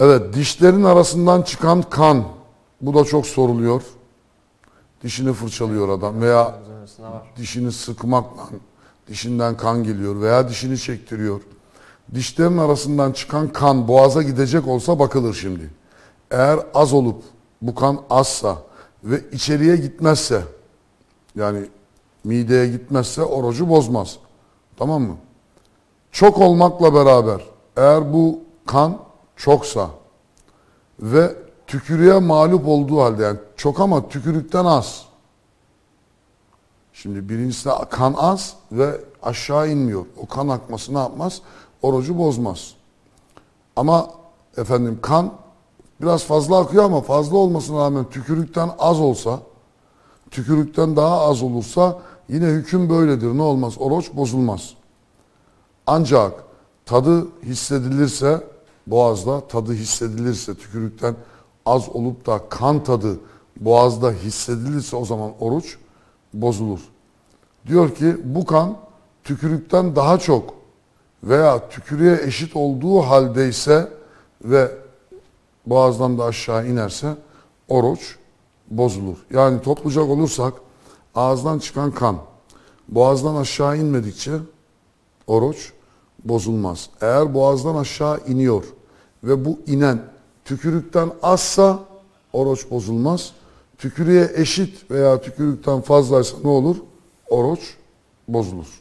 Evet, dişlerin arasından çıkan kan. Bu da çok soruluyor. Dişini fırçalıyor adam veya dişini sıkmakla dişinden kan geliyor veya dişini çektiriyor. Dişlerin arasından çıkan kan boğaza gidecek olsa bakılır şimdi. Eğer az olup bu kan azsa ve içeriye gitmezse, yani mideye gitmezse orucu bozmaz. Tamam mı? Çok olmakla beraber eğer bu kan çoksa ve tükürüğe mağlup olduğu halde, yani çok ama tükürükten az. Şimdi birincisi kan az ve aşağı inmiyor. O kan akması ne yapmaz? Orucu bozmaz. Ama efendim kan biraz fazla akıyor ama fazla olmasına rağmen tükürükten az olsa, tükürükten daha az olursa yine hüküm böyledir. Ne olmaz? Oruç bozulmaz. Ancak tadı hissedilirse, boğazda tadı hissedilirse, tükürükten az olup da kan tadı boğazda hissedilirse o zaman oruç bozulur. Diyor ki bu kan tükürükten daha çok veya tükürüğe eşit olduğu haldeyse ve boğazdan da aşağı inerse oruç bozulur. Yani toplayacak olursak ağızdan çıkan kan boğazdan aşağı inmedikçe oruç bozulmaz. Eğer boğazdan aşağı iniyor ve bu inen tükürükten azsa oruç bozulmaz. Tükürüğe eşit veya tükürükten fazlaysa ne olur? Oruç bozulur.